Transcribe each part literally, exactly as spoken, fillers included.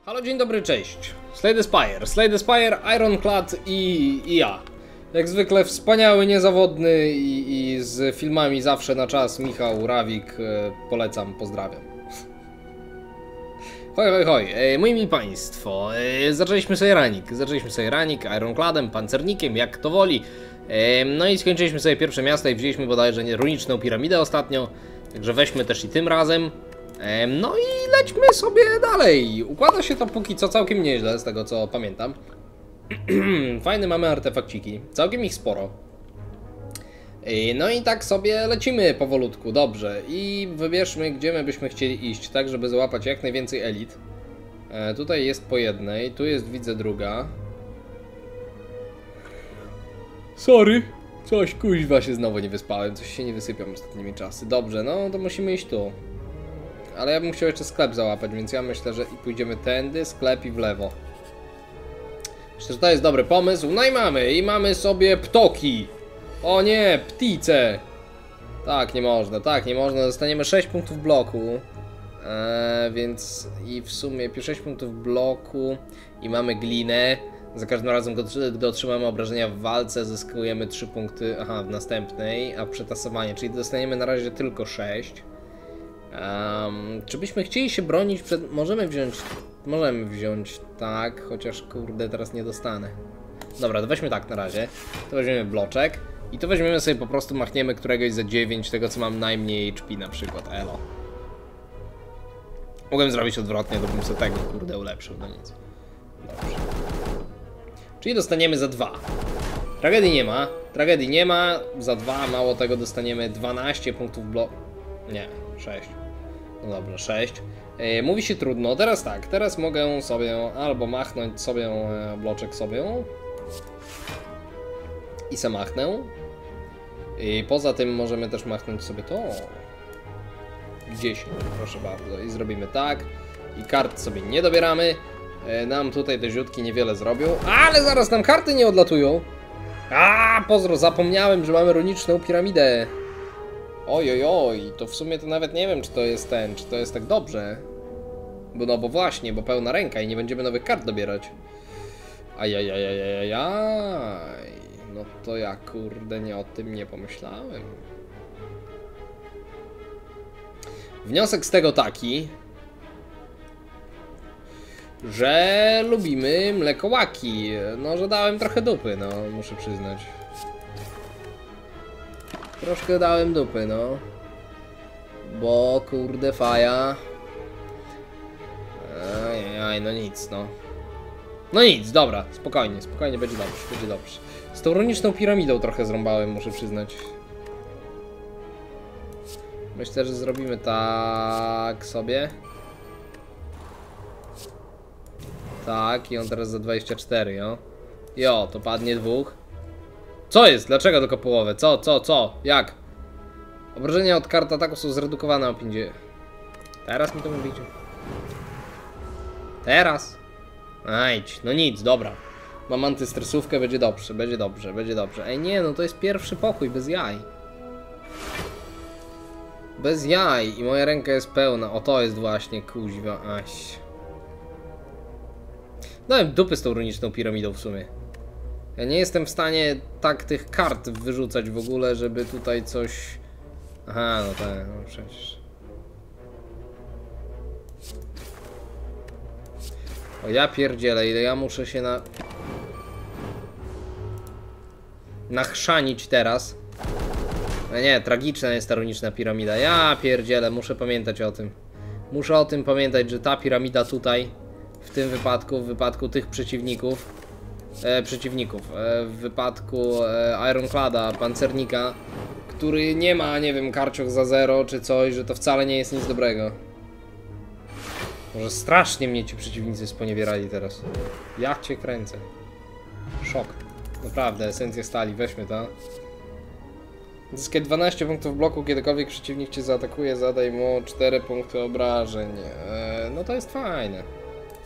Halo, dzień dobry, cześć. Slay the Spire, Slay the Spire, Ironclad i, i ja. Jak zwykle wspaniały, niezawodny i, i z filmami zawsze na czas Michał Rawik. E, polecam, pozdrawiam. Hoj, hoj, hoj. E, moi mili państwo, e, zaczęliśmy sobie ranik. Zaczęliśmy sobie ranik Ironcladem, pancernikiem, jak to woli. E, no i skończyliśmy sobie pierwsze miasto i wzięliśmy bodajże nie, runiczną piramidę ostatnio. Także weźmy też i tym razem. No i lećmy sobie dalej. Układa się to póki co całkiem nieźle, z tego co pamiętam. Fajne mamy artefakciki, całkiem ich sporo. No i tak sobie lecimy powolutku, dobrze. I wybierzmy, gdzie my byśmy chcieli iść, tak żeby załapać jak najwięcej elit. e, Tutaj jest po jednej, tu jest widzę druga. Sorry, coś kuźwa się znowu nie wyspałem, coś się nie wysypiam ostatnimi czasy. Dobrze, no to musimy iść tu. Ale ja bym chciał jeszcze sklep załapać, więc ja myślę, że i pójdziemy tędy, sklep i w lewo. Myślę, że to jest dobry pomysł. No i mamy, i mamy sobie ptoki. O nie, ptice. Tak, nie można, tak, nie można. Dostaniemy sześć punktów bloku. Eee, więc i w sumie sześć punktów bloku i mamy glinę. Za każdym razem, gdy otrzymamy obrażenia w walce, zyskujemy trzy punkty, aha, w następnej, a przetasowanie, czyli dostaniemy na razie tylko sześć. Um, czy byśmy chcieli się bronić przed... Możemy wziąć... Możemy wziąć tak, chociaż kurde teraz nie dostanę. Dobra, to weźmy tak na razie. To weźmiemy bloczek i to weźmiemy sobie po prostu, machniemy któregoś za dziewięć, tego co mam najmniej H P na przykład, elo. Mogłem zrobić odwrotnie, to bym sobie tego kurde ulepszył, no nic. Dobrze. Czyli dostaniemy za dwa. Tragedii nie ma, tragedii nie ma, za dwa, mało tego dostaniemy dwanaście punktów bloku. Nie, sześć. No dobra, sześć. Yy, mówi się trudno. Teraz tak, teraz mogę sobie albo machnąć sobie e, bloczek sobie i se machnę. I poza tym możemy też machnąć sobie to dziesięć, proszę bardzo. I zrobimy tak. I kart sobie nie dobieramy. Yy, nam tutaj te ziutki niewiele zrobią. Ale zaraz nam karty nie odlatują. A, pozdro, zapomniałem, że mamy runiczną piramidę. Oj, oj, oj, to w sumie to nawet nie wiem, czy to jest ten, czy to jest tak dobrze. Bo no, bo właśnie, bo pełna ręka i nie będziemy nowych kart dobierać. Ajajajajajaj. No to ja kurde nie o tym nie pomyślałem. Wniosek z tego taki, że lubimy mlekołaki. No, że dałem trochę dupy, no, muszę przyznać. Troszkę dałem dupy, no. Bo kurde faja. Ajajaj, no nic, no. No nic, dobra, spokojnie, spokojnie, będzie dobrze, będzie dobrze. Z tą runiczną piramidą trochę zrąbałem, muszę przyznać. Myślę, że zrobimy tak sobie. Tak, i on teraz za dwadzieścia cztery, jo. Jo, to padnie dwóch. Co jest? Dlaczego tylko połowę? Co? Co? Co? Jak? Obrażenia od kart ataku są zredukowane o pięćdziesiąt. Teraz mi to mówicie. Teraz? Ajdź, no nic, dobra. Mam antystresówkę, będzie dobrze, będzie dobrze, będzie dobrze. Ej nie, no to jest pierwszy pokój, bez jaj. Bez jaj i moja ręka jest pełna. O, to jest właśnie kuźwa, aś. Dałem dupy z tą runiczną piramidą w sumie. Ja nie jestem w stanie tak tych kart wyrzucać w ogóle, żeby tutaj coś... Aha, no tak, no przecież. O ja pierdzielę, ile ja muszę się na... nachrzanić teraz. A nie, tragiczna jest ta runiczna piramida. Ja pierdzielę, muszę pamiętać o tym. Muszę o tym pamiętać, że ta piramida tutaj, w tym wypadku, w wypadku tych przeciwników, E, przeciwników. E, w wypadku e, Ironclada, pancernika, który nie ma, nie wiem, karcioch za zero czy coś, że to wcale nie jest nic dobrego. Może strasznie mnie ci przeciwnicy sponiewierali teraz. Ja cię kręcę. Szok. Naprawdę, esencja stali, weźmy to. Zyskaj dwanaście punktów bloku, kiedykolwiek przeciwnik cię zaatakuje, zadaj mu cztery punkty obrażeń. E, no to jest fajne.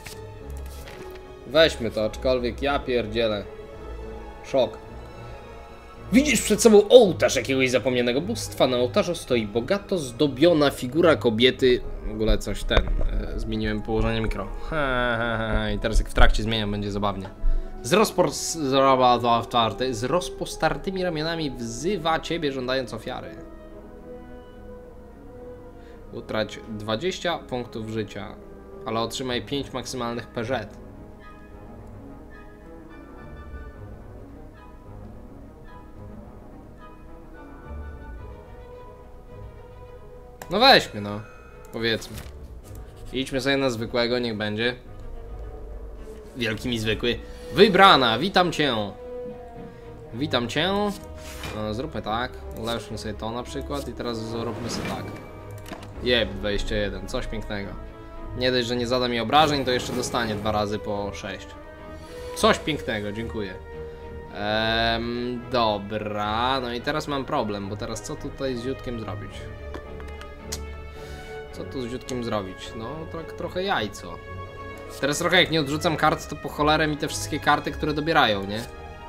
Weźmy to, aczkolwiek ja pierdzielę. Szok. Widzisz przed sobą ołtarz jakiegoś zapomnianego bóstwa. Na ołtarzu stoi bogato zdobiona figura kobiety. W ogóle coś ten. zmieniłem położenie mikro. He, he, he. I teraz jak w trakcie zmieniam, będzie zabawnie. Z, rozpos z rozpostartymi ramionami wzywa ciebie, żądając ofiary. Utrać dwadzieścia punktów życia, ale otrzymaj pięć maksymalnych P Z. No weźmy, no. Powiedzmy. Idźmy sobie na zwykłego, niech będzie. Wielki mi zwykły. Wybrana, witam cię. Witam cię. No, zróbmy tak. Ulepszmy sobie to na przykład i teraz zróbmy sobie tak. Jeb, dwadzieścia jeden, coś pięknego. Nie dość, że nie zada mi obrażeń, to jeszcze dostanie dwa razy po sześć. Coś pięknego, dziękuję. Ehm, dobra, no i teraz mam problem, bo teraz co tutaj z ziutkiem zrobić? Co tu z ziutkiem zrobić? No, tak trochę jajco. Teraz trochę jak nie odrzucam kart, to po cholerę mi te wszystkie karty, które dobierają, nie?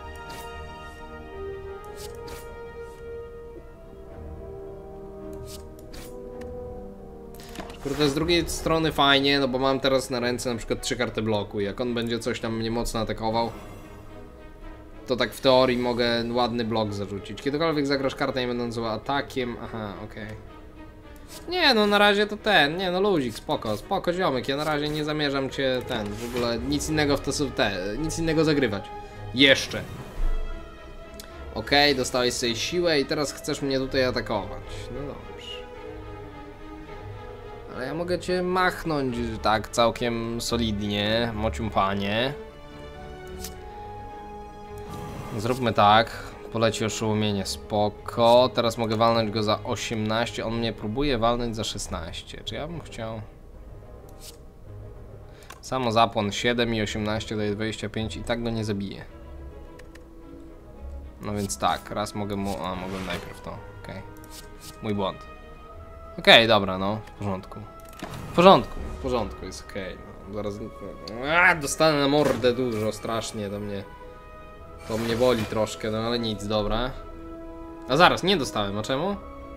Kurde, z drugiej strony fajnie, no bo mam teraz na ręce na przykład trzy karty bloku i jak on będzie coś tam mnie mocno atakował, to tak w teorii mogę ładny blok zarzucić. Kiedykolwiek zagrasz kartę nie będącą atakiem, aha, okej. Okay. Nie, no na razie to ten, nie no luzik, spoko, spoko ziomek, ja na razie nie zamierzam cię ten, w ogóle nic innego w to są te, nic innego zagrywać. Jeszcze. Okej, okay, dostałeś sobie siłę i teraz chcesz mnie tutaj atakować, no dobrze. Ale ja mogę cię machnąć tak całkiem solidnie, mociumpanie. Zróbmy tak. Poleci oszołomienie, spoko. Teraz mogę walnąć go za osiemnaście. On mnie próbuje walnąć za szesnaście. Czy ja bym chciał? Samo zapłon siedem i osiemnaście daje dwadzieścia pięć i tak go nie zabije. No więc tak, raz mogę mu... A, mogłem najpierw to. Okej. Okay. Mój błąd. Okej, okay, dobra, no. W porządku. W porządku, w porządku, jest okej. Okay. No, zaraz... A, dostanę na mordę dużo, strasznie do mnie... To mnie boli troszkę, no ale nic, dobra. A zaraz, nie dostałem, a czemu?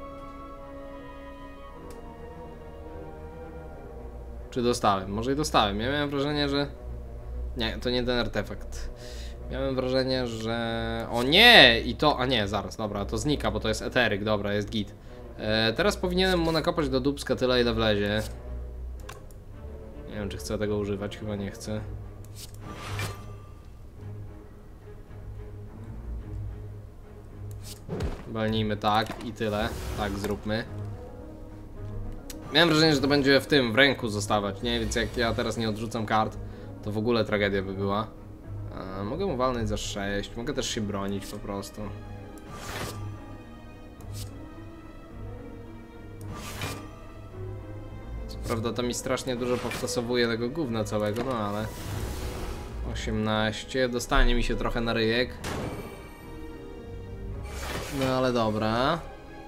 Czy dostałem? Może i dostałem. Ja miałem wrażenie, że... Nie, to nie ten artefakt. Miałem wrażenie, że... O nie! I to... A nie, zaraz, dobra, to znika, bo to jest eteryk, dobra, jest git. E, teraz powinienem mu nakopać do dupska tyle, ile wlezie. Nie wiem, czy chcę tego używać, chyba nie chcę. Walnijmy tak i tyle. Tak zróbmy. Miałem wrażenie, że to będzie w tym, w ręku zostawać, nie? Więc jak ja teraz nie odrzucam kart, to w ogóle tragedia by była. A, mogę mu walnąć za sześć, mogę też się bronić po prostu. Co prawda to mi strasznie dużo powtasowuje tego gówna całego, no ale... osiemnaście, dostanie mi się trochę na ryjek. No ale dobra.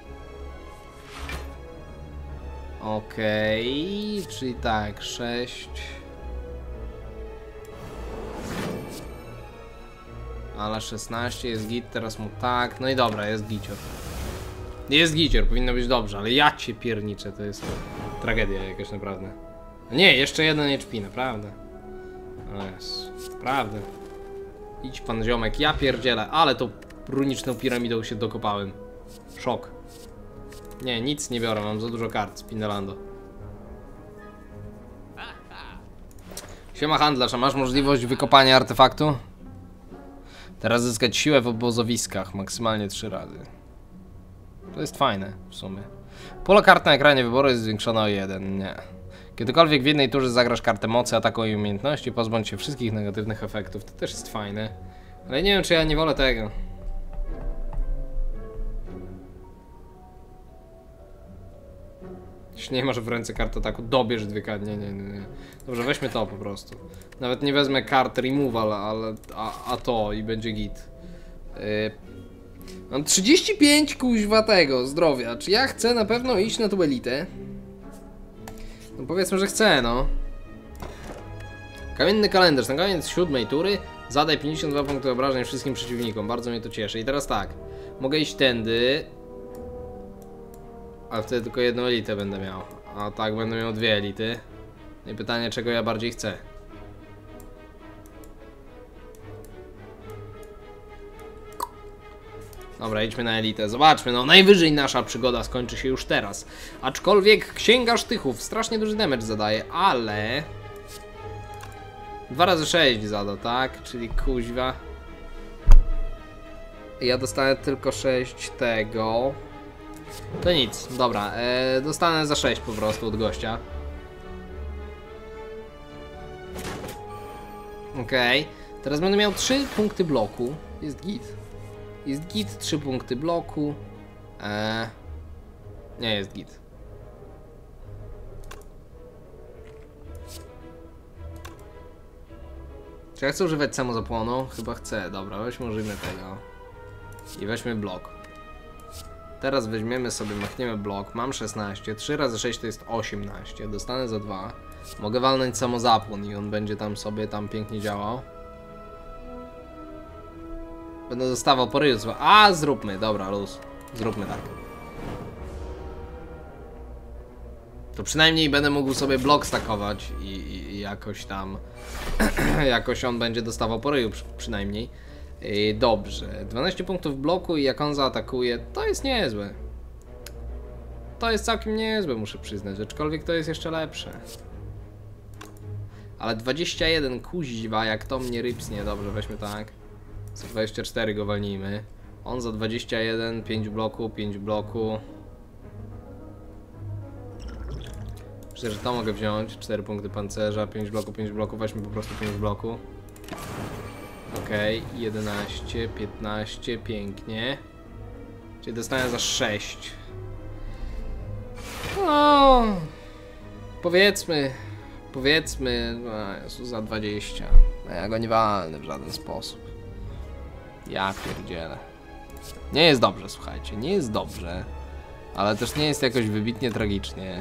Okej, okay, czyli tak, sześć. Ale szesnaście jest git, teraz mu tak. No i dobra, jest gicior. Jest gicior, powinno być dobrze, ale ja cię pierniczę, to jest tragedia jakaś naprawdę. Nie, jeszcze jeden H P, naprawdę. O jest, naprawdę. Idź pan ziomek, ja pierdzielę, ale to runiczną piramidą się dokopałem. Szok. Nie, nic nie biorę, mam za dużo kart z Pinelando. Siema handlarz, a masz możliwość wykopania artefaktu? Teraz zyskać siłę w obozowiskach, maksymalnie trzy razy. To jest fajne w sumie. Pole kart na ekranie wyboru jest zwiększone o jeden, nie. Kiedykolwiek w jednej turze zagrasz kartę mocy, ataku i umiejętności, pozbądź się wszystkich negatywnych efektów, to też jest fajne. Ale nie wiem, czy ja nie wolę tego. Jeśli nie masz w ręce kart ataku, dobierz dwie karty. Nie, nie, nie, nie. Dobrze, weźmy to po prostu. Nawet nie wezmę kart removal, ale a, a to i będzie git. Yy, mam trzydzieści pięć kuźwa tego zdrowia. Czy ja chcę na pewno iść na tą elitę? No powiedzmy, że chcę, no. Kamienny kalendarz. Na koniec siódmej tury zadaj pięćdziesiąt dwa punkty obrażeń wszystkim przeciwnikom. Bardzo mnie to cieszy. I teraz tak. Mogę iść tędy. A wtedy tylko jedną elitę będę miał. A tak będę miał dwie elity. No i pytanie, czego ja bardziej chcę. Dobra, idźmy na elitę. Zobaczmy, no najwyżej nasza przygoda skończy się już teraz. Aczkolwiek Księga Sztychów strasznie duży damage zadaje, ale... dwa razy sześć zada, tak? Czyli kuźwa. Ja dostanę tylko sześć tego. To nic, dobra. E, dostanę za sześć po prostu od gościa. Okej. Okay. Teraz będę miał trzy punkty bloku. Jest git. Jest git, trzy punkty bloku. Eee, nie jest git. Czy ja chcę używać samozapłonu? Chyba chcę. Dobra, weźmy użyjmy tego. I weźmy blok. Teraz weźmiemy sobie, machniemy blok. Mam szesnaście. trzy razy sześć to jest osiemnaście. Dostanę za dwa. Mogę walnąć samozapłon i on będzie tam sobie tam pięknie działał. Będę dostawał po ryju. A, zróbmy, dobra, luz. Zróbmy tak. To przynajmniej będę mógł sobie blok stakować i, i, i jakoś tam... jakoś on będzie dostawał po ryju przy, przynajmniej. I dobrze. dwanaście punktów bloku i jak on zaatakuje, to jest niezłe. To jest całkiem niezłe, muszę przyznać. Aczkolwiek to jest jeszcze lepsze. Ale dwadzieścia jeden, kuźwa, jak to mnie rypsnie. Dobrze, weźmy tak. Za dwadzieścia cztery go walnijmy. On za dwadzieścia jeden, pięć bloku, pięć bloku. Myślę, że to mogę wziąć. cztery punkty pancerza, pięć bloku, pięć bloku. Weźmy po prostu pięć bloku. Okej, okay, jedenaście, piętnaście, pięknie. Czyli dostanę za sześć. No, powiedzmy, powiedzmy, no, Jezu, za dwadzieścia. No, ja go nie walnę w żaden sposób. Ja pierdzielę. Nie jest dobrze, słuchajcie, nie jest dobrze. Ale też nie jest jakoś wybitnie tragicznie.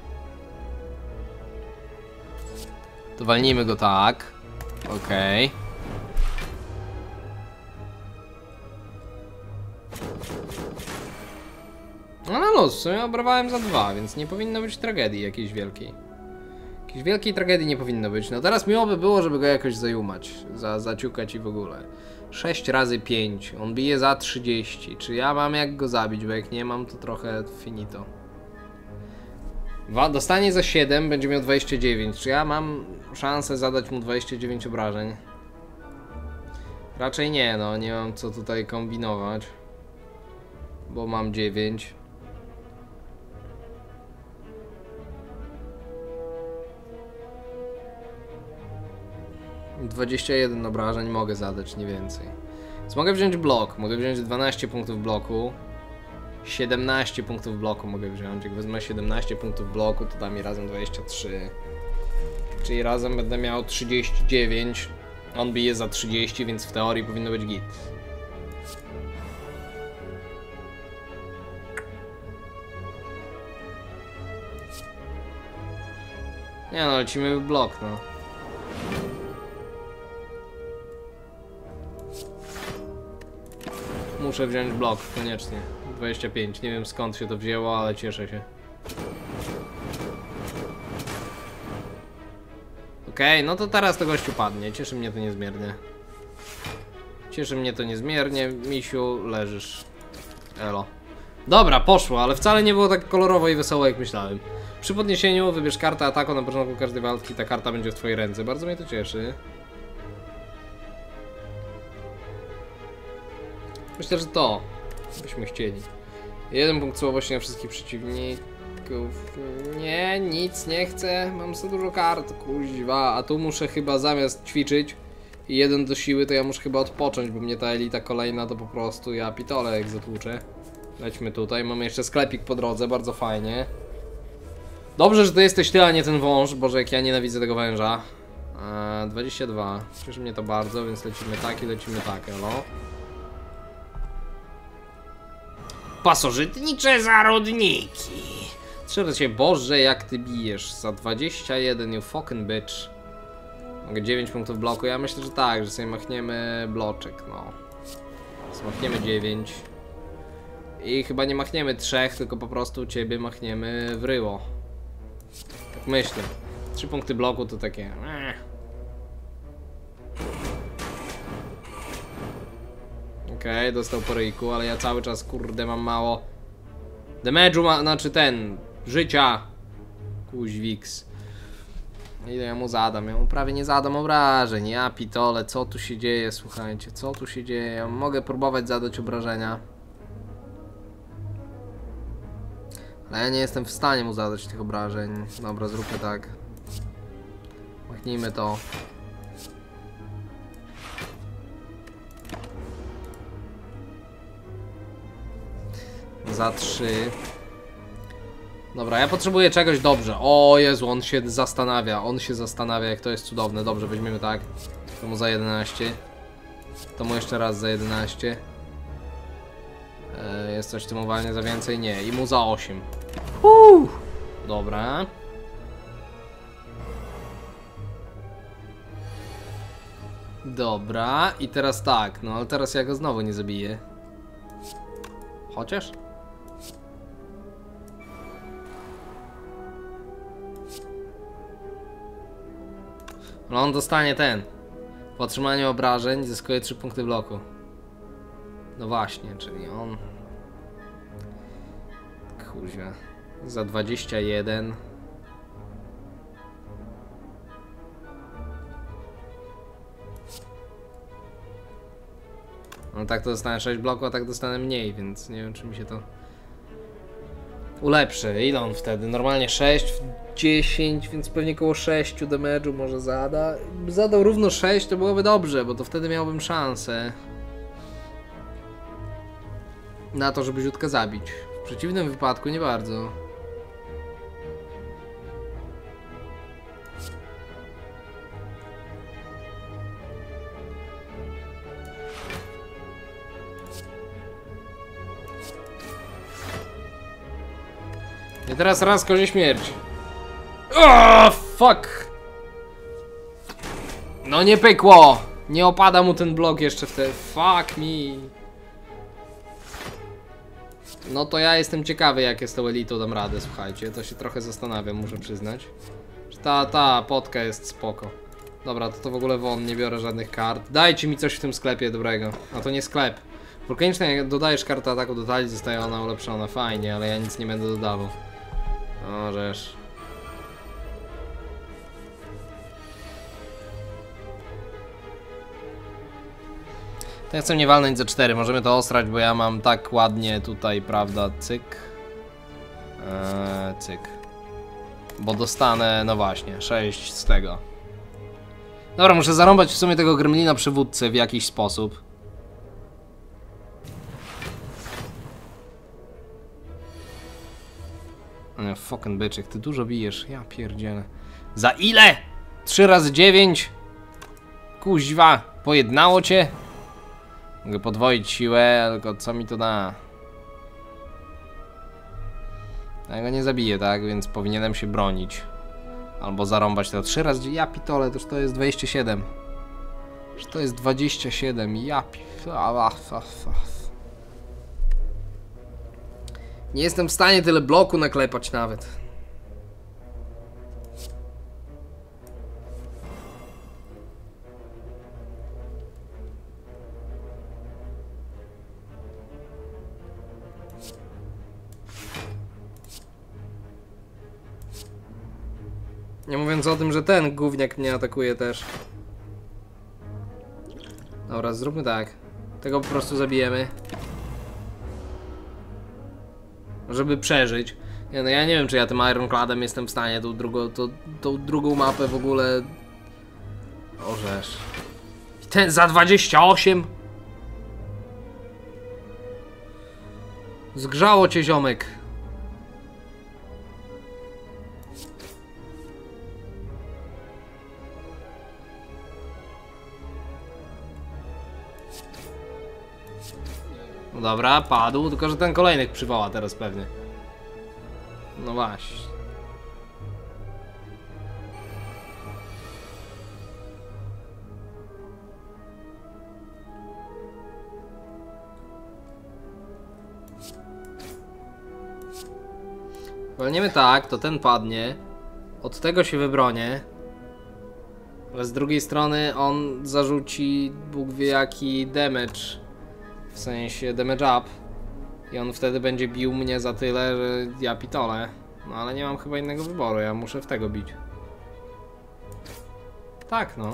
To walnijmy go tak. Okej. Okay. No na los, w sumie obrywałem za dwa, więc nie powinno być tragedii jakiejś wielkiej. Jakiejś wielkiej tragedii nie powinno być. No teraz miło by było, żeby go jakoś zajumać, za, zaciukać i w ogóle. sześć razy pięć, on bije za trzydzieści. Czy ja mam jak go zabić, bo jak nie mam, to trochę finito. Dostanie za siedem, będzie miał dwadzieścia dziewięć. Czy ja mam szansę zadać mu dwadzieścia dziewięć obrażeń? Raczej nie, no nie mam co tutaj kombinować. Bo mam dziewięć. dwadzieścia jeden obrażeń mogę zadać, nie więcej. Więc mogę wziąć blok, mogę wziąć dwanaście punktów bloku. siedemnaście punktów bloku mogę wziąć. Jak wezmę siedemnaście punktów bloku, to da mi razem dwadzieścia trzy. Czyli razem będę miał trzydzieści dziewięć. On bije za trzydzieści, więc w teorii powinno być git. Nie no, lecimy w blok, no. Muszę wziąć blok, koniecznie. dwadzieścia pięć, nie wiem skąd się to wzięło, ale cieszę się. Okej, okay, no to teraz to gościu padnie, cieszy mnie to niezmiernie. Cieszy mnie to niezmiernie, misiu, leżysz. Elo. Dobra, poszło, ale wcale nie było tak kolorowo i wesoło jak myślałem. Przy podniesieniu wybierz kartę ataku na początku każdej walki, ta karta będzie w twojej ręce, bardzo mnie to cieszy. Myślę, że to byśmy chcieli. Jeden punkt słabości na wszystkich przeciwników. Nie, nic nie chcę. Mam za dużo kart, kuźwa. A tu muszę chyba zamiast ćwiczyć i jeden do siły, to ja muszę chyba odpocząć, bo mnie ta elita kolejna to po prostu ja pitole jak zatłuczę. Lećmy tutaj. Mamy jeszcze sklepik po drodze, bardzo fajnie. Dobrze, że to jesteś ty, a nie ten wąż. Boże, jak ja nienawidzę tego węża. Eee, dwadzieścia dwa. Cieszy mnie to bardzo, więc lecimy tak i lecimy tak, elo. Pasożytnicze zarodniki. Trzeba się, Boże, jak ty bijesz. Za dwadzieścia jeden, you fucking bitch. Mogę dziewięć punktów bloku. Ja myślę, że tak, że sobie machniemy bloczek, no. Machniemy dziewięć. I chyba nie machniemy trzech, tylko po prostu ciebie machniemy w ryło. Tak myślę. Trzy punkty bloku to takie... Eh. Okej, okay, dostał po ryjku, ale ja cały czas, kurde, mam mało... Damage'u ma... znaczy ten... życia. Kuźwiks. Ile ja mu zadam? Ja mu prawie nie zadam obrażeń. Ja pitole, co tu się dzieje, słuchajcie, co tu się dzieje? Ja mogę próbować zadać obrażenia. Ale ja nie jestem w stanie mu zadać tych obrażeń. Dobra, zróbmy tak. Machnijmy to. Za trzy. Dobra, ja potrzebuję czegoś dobrze. O Jezu, on się zastanawia. On się zastanawia, jak to jest cudowne. Dobrze, weźmiemy tak. To mu za jedenaście. To mu jeszcze raz za jedenaście. Eee, jest coś w tym uwalnie za więcej? Nie. I mu za osiem. Uuu. Dobra. Dobra. I teraz tak. No ale teraz ja go znowu nie zabiję. Chociaż? No on dostanie ten. Po otrzymaniu obrażeń zyskuje trzy punkty bloku. No właśnie, czyli on... Kurwa. Za dwadzieścia jeden. No tak to dostanę sześć bloku, a tak dostanę mniej, więc nie wiem czy mi się to... ulepszy. Ile on wtedy? Normalnie sześć, dziesięć, więc pewnie koło sześć damage'u może zada. Gdyby zadał równo sześć, to byłoby dobrze, bo to wtedy miałbym szansę na to, żeby ziutkę zabić. W przeciwnym wypadku nie bardzo. I teraz raz kozie śmierć. Oh, fuck! No nie pykło! Nie opada mu ten blok jeszcze wtedy. Fuck me. No to ja jestem ciekawy, jak jest tą elitą dam radę, słuchajcie. To się trochę zastanawiam, muszę przyznać. Ta, ta potka jest spoko. Dobra, to to w ogóle won, nie biorę żadnych kart. Dajcie mi coś w tym sklepie dobrego. A to nie sklep. Wulkaniczne, jak dodajesz kartę ataku do talii, zostaje ona ulepszona. Fajnie, ale ja nic nie będę dodawał. O, żeż. To ja chcę mnie walnąć za cztery, możemy to osrać, bo ja mam tak ładnie tutaj, prawda, cyk. Eee, cyk. Bo dostanę, no właśnie, sześć z tego. Dobra, muszę zarąbać w sumie tego gremlina przywódcę w jakiś sposób. No, fucking byczek, ty dużo bijesz, ja pierdzielę. Za ile? trzy razy dziewięć? Kuźwa, pojednało cię? Mogę podwoić siłę, tylko co mi to da? Ja go nie zabiję, tak? Więc powinienem się bronić. Albo zarąbać to trzy razy. Ja pitole, toż to jest dwadzieścia siedem. Że to jest dwadzieścia siedem. Ja pitole. Nie jestem w stanie tyle bloku naklepać nawet. Nie mówiąc o tym, że ten gówniak mnie atakuje też. Dobra, zróbmy tak. Tego po prostu zabijemy. Żeby przeżyć. Nie, no ja nie wiem, czy ja tym Ironcladem jestem w stanie tą drugą, tą, tą drugą mapę w ogóle... Orzesz. I ten za dwadzieścia osiem? Zgrzało cię, ziomek. No dobra, padł, tylko że ten kolejnych przywoła teraz pewnie. No właśnie. Walniemy tak, to ten padnie. Od tego się wybronię. Ale z drugiej strony on zarzuci Bóg wie jaki damage. W sensie damage up. I on wtedy będzie bił mnie za tyle, że ja pitolę. No ale nie mam chyba innego wyboru, ja muszę w tego bić. Tak no.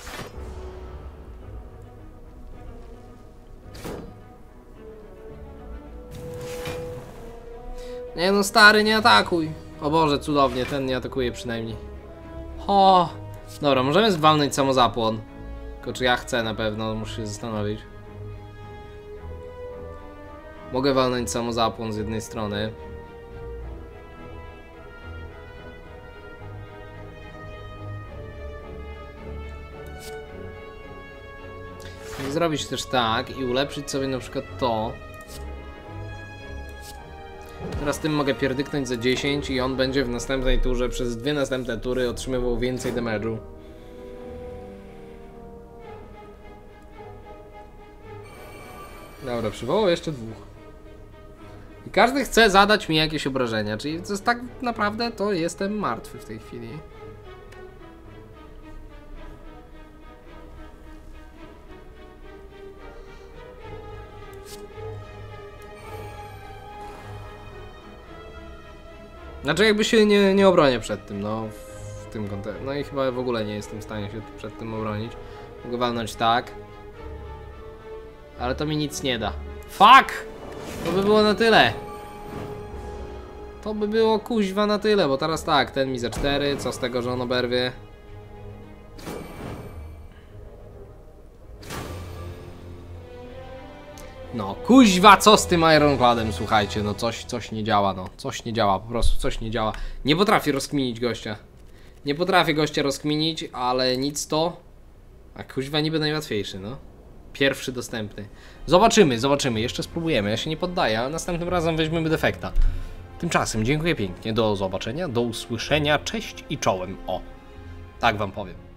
Nie no stary, nie atakuj. O Boże, cudownie, ten nie atakuje przynajmniej. O, dobra, możemy zwalnąć samozapłon. Tylko czy ja chcę na pewno, muszę się zastanowić. Mogę walnąć samozapłon z jednej strony. I zrobić też tak i ulepszyć sobie na przykład to. Teraz tym mogę pierdyknąć za dziesięć i on będzie w następnej turze przez dwie następne tury otrzymywał więcej damage'u. Dobra, przywołał jeszcze dwóch. I każdy chce zadać mi jakieś obrażenia, czyli to jest tak naprawdę to jestem martwy w tej chwili. Znaczy jakby się nie, nie obronię przed tym, no w tym kontekście. No i chyba w ogóle nie jestem w stanie się przed tym obronić. Mogę walnąć tak. Ale to mi nic nie da. Fuck! To by było na tyle. To by było kuźwa na tyle, bo teraz tak, ten mi za cztery, co z tego, że on oberwie? No, kuźwa, co z tym Ironcladem, słuchajcie, no coś, coś nie działa, no, coś nie działa, po prostu coś nie działa. Nie potrafię rozkminić gościa. Nie potrafię gościa rozkminić, ale nic to... A kuźwa niby najłatwiejszy, no. Pierwszy dostępny. Zobaczymy, zobaczymy, jeszcze spróbujemy, ja się nie poddaję, a następnym razem weźmiemy defekta. Tymczasem dziękuję pięknie, do zobaczenia, do usłyszenia, cześć i czołem, o. Tak wam powiem.